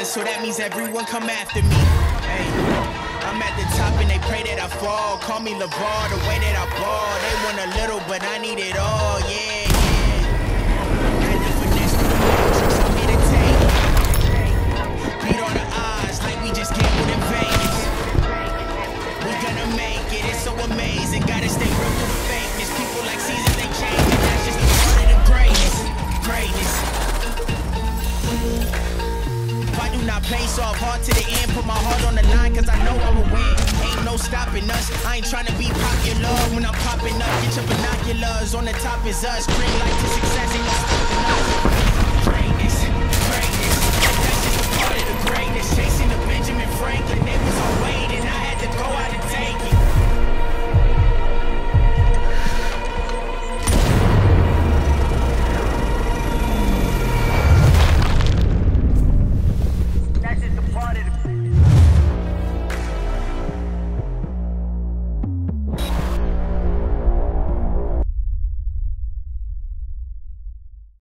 so that means everyone come after me. Hey, I'm at the top and they pray that I fall. Call me LeVar, the way that I ball. They want a little, but I need it all, yeah, yeah. Had to finesse through the matrix, I'm here to take. Beat all the odds like we just gambled in Vegas. We gonna make it, it's so amazing. Gotta stay real through the fakeness. People like seasons, they change, and that's just the part of the greatness. Greatness. If I do not play soft, hard to the end, put my heart on the line, cause I know I will win. Ain't no stopping us, I ain't trying to be popular. When I'm popping up, get your binoculars, on the top is us. Green light to success, ain't no stopping us.